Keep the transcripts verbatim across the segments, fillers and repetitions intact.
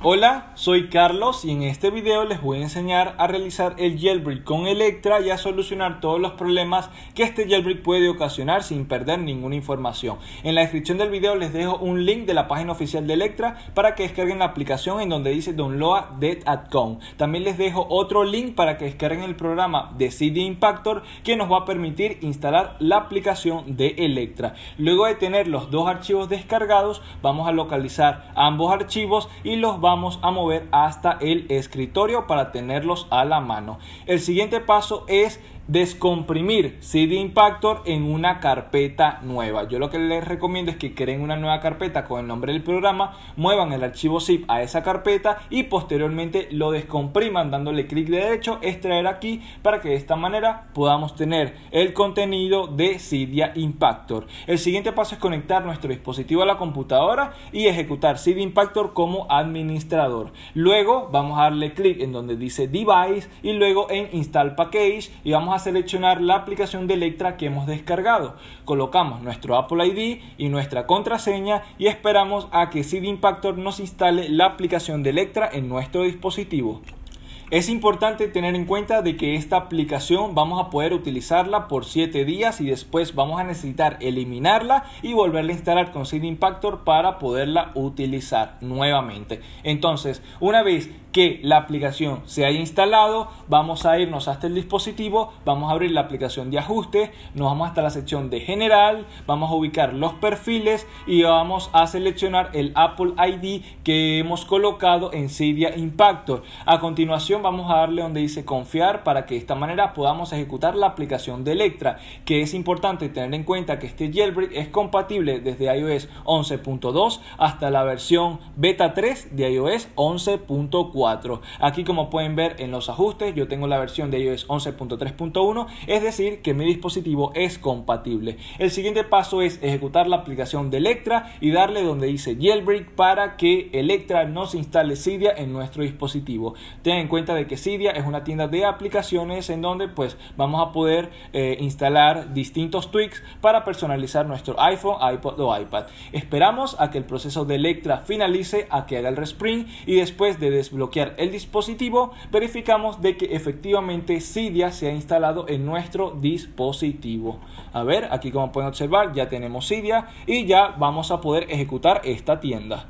Hola, soy Carlos y en este video les voy a enseñar a realizar el jailbreak con Electra y a solucionar todos los problemas que este jailbreak puede ocasionar sin perder ninguna información. En la descripción del video les dejo un link de la página oficial de Electra para que descarguen la aplicación en donde dice Download det punto com. También les dejo otro link para que descarguen el programa de C D Impactor que nos va a permitir instalar la aplicación de Electra. Luego de tener los dos archivos descargados, vamos a localizar ambos archivos y los vamos Vamos a mover hasta el escritorio para tenerlos a la mano. El siguiente paso es descomprimir C D Impactor en una carpeta nueva. Yo lo que les recomiendo es que creen una nueva carpeta con el nombre del programa, muevan el archivo zip a esa carpeta y posteriormente lo descompriman dándole clic derecho, extraer aquí, para que de esta manera podamos tener el contenido de C D Impactor. El siguiente paso es conectar nuestro dispositivo a la computadora y ejecutar C D Impactor como administrador. Luego vamos a darle clic en donde dice Device y luego en Install Package y vamos a seleccionar la aplicación de Electra que hemos descargado. Colocamos nuestro Apple I D y nuestra contraseña y esperamos a que C D Impactor nos instale la aplicación de Electra en nuestro dispositivo. Es importante tener en cuenta de que esta aplicación vamos a poder utilizarla por siete días y después vamos a necesitar eliminarla y volverla a instalar con C D Impactor para poderla utilizar nuevamente. Entonces, una vez que la aplicación se haya instalado, vamos a irnos hasta el dispositivo, vamos a abrir la aplicación de ajuste, nos vamos hasta la sección de general, vamos a ubicar los perfiles y vamos a seleccionar el Apple I D que hemos colocado en C D Impactor. A continuación vamos a darle donde dice confiar para que de esta manera podamos ejecutar la aplicación de Electra, que es importante tener en cuenta que este jailbreak es compatible desde iOS once punto dos hasta la versión beta tres de iOS once punto cuatro. Aquí, como pueden ver en los ajustes, yo tengo la versión de iOS once punto tres punto uno, es decir que mi dispositivo es compatible. El siguiente paso es ejecutar la aplicación de Electra y darle donde dice jailbreak para que Electra nos instale Cydia en nuestro dispositivo. Ten en cuenta de que Cydia es una tienda de aplicaciones en donde pues vamos a poder eh, instalar distintos tweaks para personalizar nuestro iPhone, iPod o iPad. Esperamos a que el proceso de Electra finalice, a que haga el respring y después de desbloquear el dispositivo verificamos de que efectivamente Cydia se ha instalado en nuestro dispositivo. A ver, aquí como pueden observar ya tenemos Cydia y ya vamos a poder ejecutar esta tienda.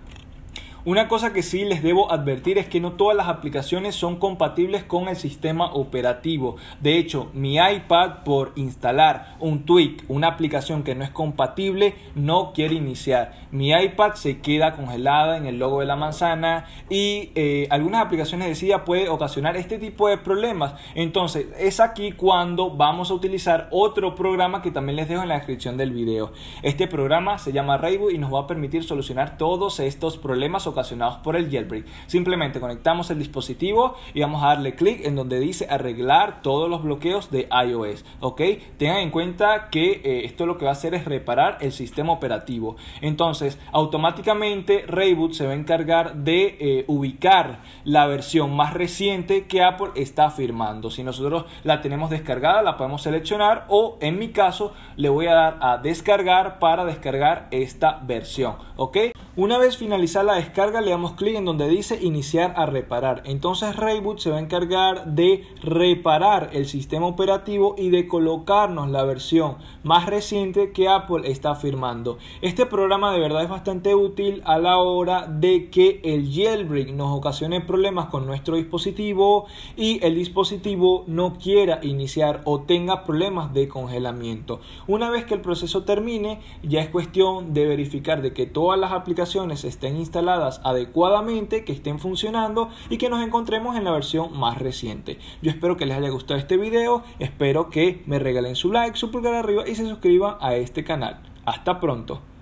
Una cosa que sí les debo advertir es que no todas las aplicaciones son compatibles con el sistema operativo. De hecho, mi iPad, por instalar un tweak, una aplicación que no es compatible, no quiere iniciar. Mi iPad se queda congelada en el logo de la manzana y eh, algunas aplicaciones de Cydia puede ocasionar este tipo de problemas. Entonces, es aquí cuando vamos a utilizar otro programa que también les dejo en la descripción del video. Este programa se llama Rayboot y nos va a permitir solucionar todos estos problemas ocasionados por el jailbreak. Simplemente conectamos el dispositivo y vamos a darle clic en donde dice arreglar todos los bloqueos de iOS. Ok, tengan en cuenta que eh, esto lo que va a hacer es reparar el sistema operativo. Entonces, automáticamente Rayboot se va a encargar de eh, ubicar la versión más reciente que Apple está firmando. Si nosotros la tenemos descargada, la podemos seleccionar o en mi caso le voy a dar a descargar para descargar esta versión. Ok, una vez finalizada la descarga, le damos clic en donde dice iniciar a reparar. Entonces Rayboot se va a encargar de reparar el sistema operativo y de colocarnos la versión más reciente que Apple está firmando. Este programa de verdad es bastante útil a la hora de que el jailbreak nos ocasione problemas con nuestro dispositivo y el dispositivo no quiera iniciar o tenga problemas de congelamiento. Una vez que el proceso termine, ya es cuestión de verificar de que todas las aplicaciones estén instaladas adecuadamente, que estén funcionando y que nos encontremos en la versión más reciente. Yo espero que les haya gustado este video, espero que me regalen su like, su pulgar arriba y se suscriban a este canal. Hasta pronto.